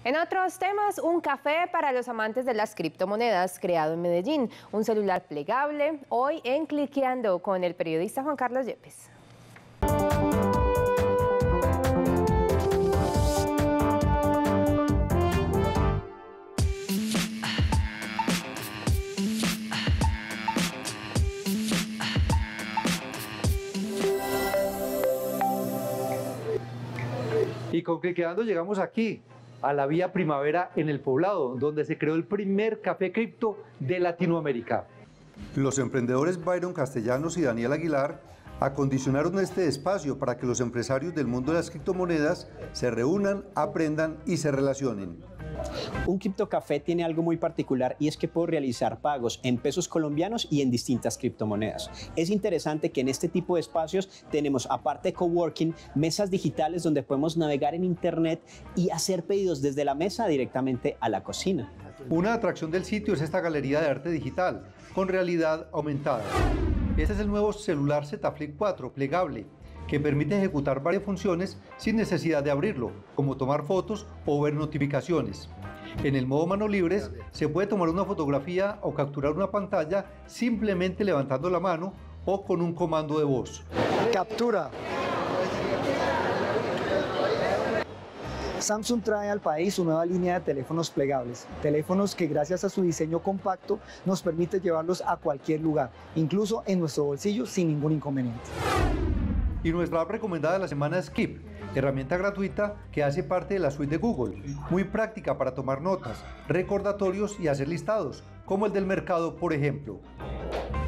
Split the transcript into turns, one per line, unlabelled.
En otros temas, un café para los amantes de las criptomonedas creado en Medellín, un celular plegable, hoy en Cliqueando con el periodista Juan Carlos Yepes.
Y con Cliqueando llegamos aquí, a la Vía Primavera en El Poblado, donde se creó el primer café cripto de Latinoamérica.
Los emprendedores Byron Castellanos y Daniel Aguilar acondicionaron este espacio para que los empresarios del mundo de las criptomonedas se reúnan, aprendan y se relacionen.
Un criptocafé tiene algo muy particular y es que puedo realizar pagos en pesos colombianos y en distintas criptomonedas. Es interesante que en este tipo de espacios tenemos, aparte de coworking, mesas digitales donde podemos navegar en internet y hacer pedidos desde la mesa directamente a la cocina.
Una atracción del sitio es esta galería de arte digital con realidad aumentada. Este es el nuevo celular Z Flip 4 plegable, que permite ejecutar varias funciones sin necesidad de abrirlo, como tomar fotos o ver notificaciones. En el modo manos libres se puede tomar una fotografía o capturar una pantalla simplemente levantando la mano o con un comando de voz.
Captura. Samsung trae al país su nueva línea de teléfonos plegables, teléfonos que gracias a su diseño compacto nos permite llevarlos a cualquier lugar, incluso en nuestro bolsillo sin ningún inconveniente.
Y nuestra app recomendada de la semana es Keep, herramienta gratuita que hace parte de la suite de Google, muy práctica para tomar notas, recordatorios y hacer listados, como el del mercado, por ejemplo.